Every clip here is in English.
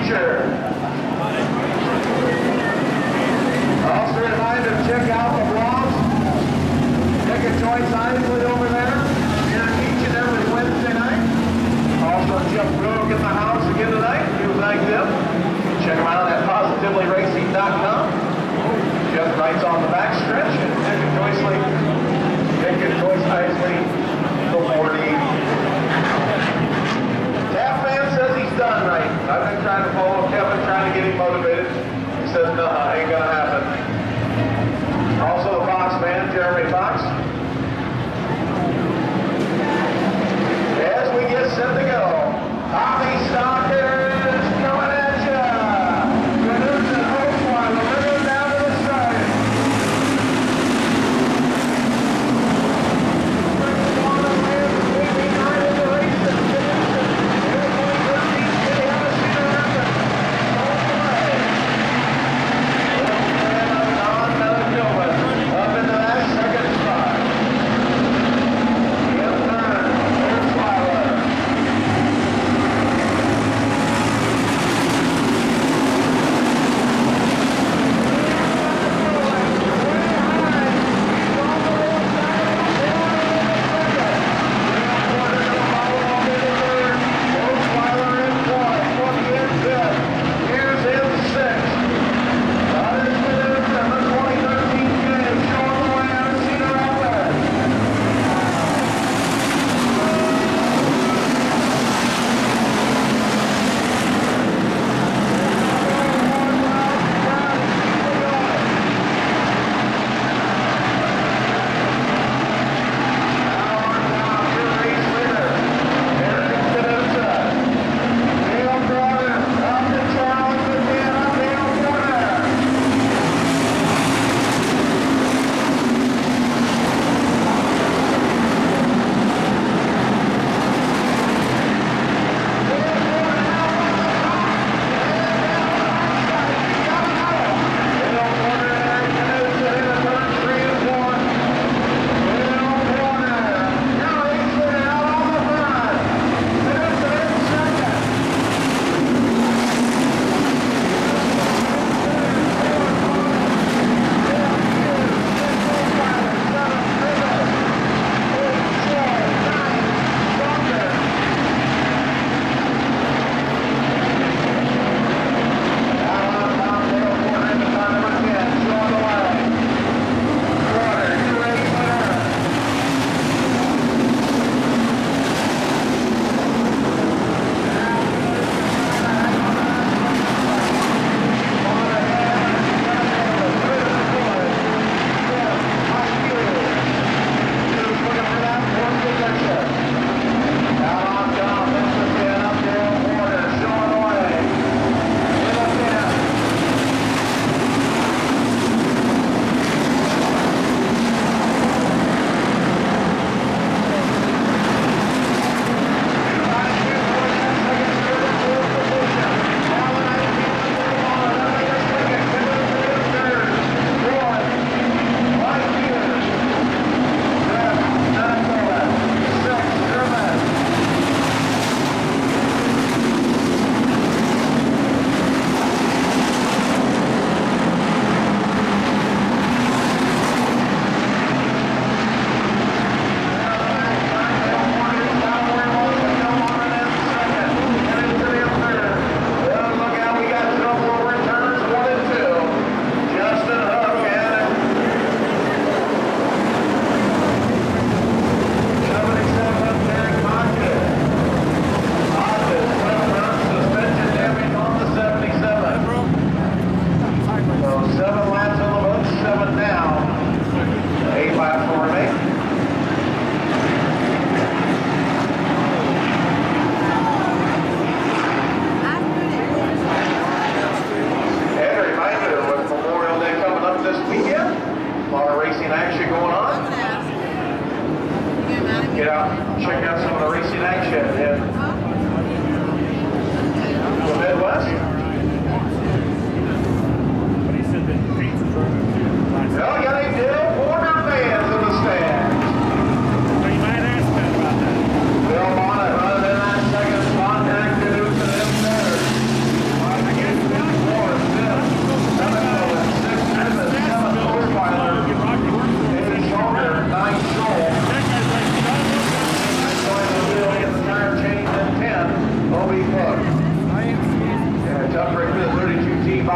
t-shirt. Also a reminder to check out the blogs. Ticket Choice Isley over there. Here each and every Wednesday night. Also Jeff Brooke in the house again tonight. We would thank them. Check them out at positivelyracing.com. Jeff writes on the backstretch and Ticket Choice Isley the 40. Tapman says he's done right. I've been trying to follow Kevin, trying to get him motivated. He says, no, ain't gonna happen. Also the Fox man, Jeremy Fox. As we get set to go, Tommy Stalkers coming at ya. Canoes and Oakland, the river down to the side. On the land, between behind the race and up into that second spot. In third, there's Smiler.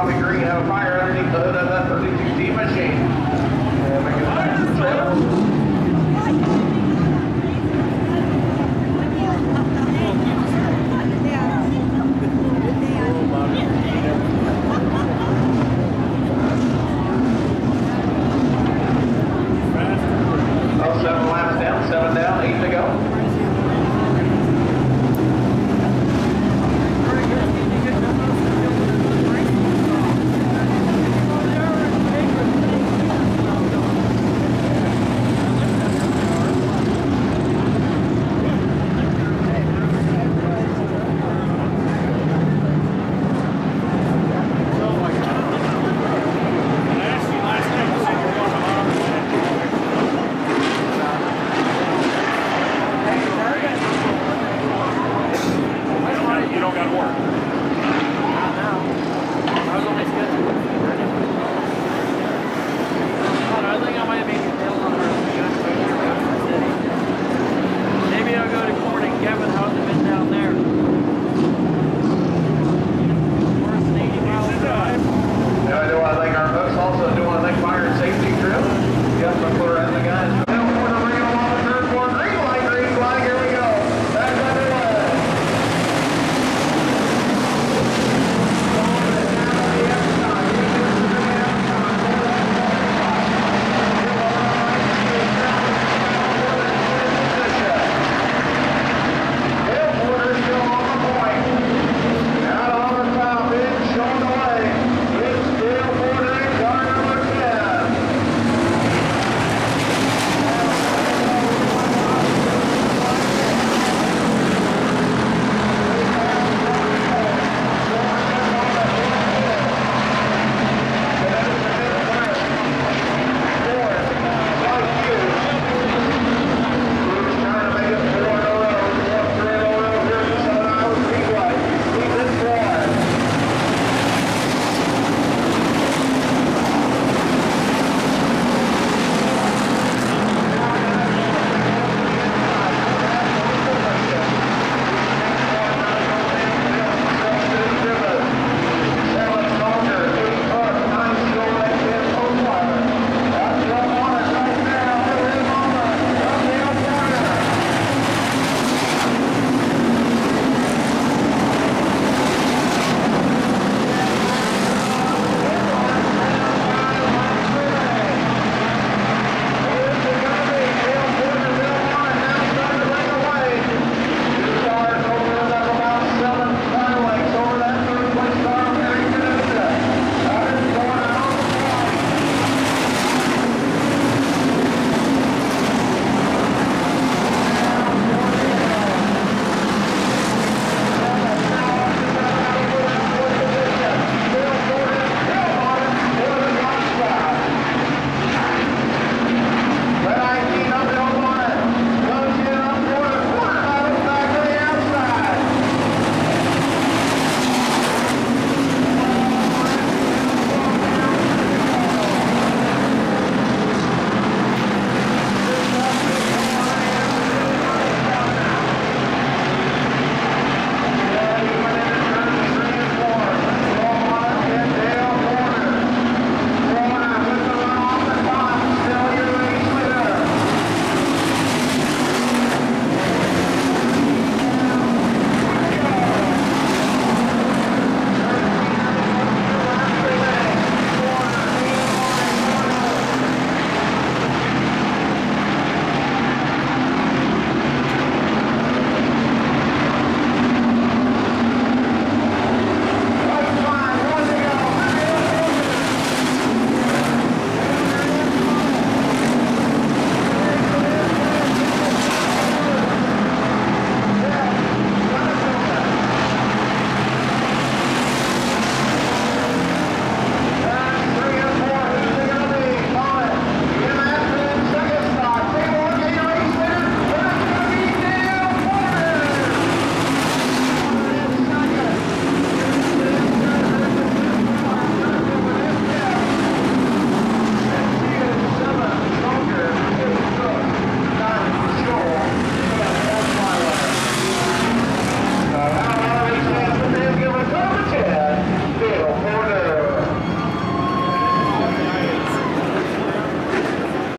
coffee green, have a fire underneath the hood of that 32T machine. And we can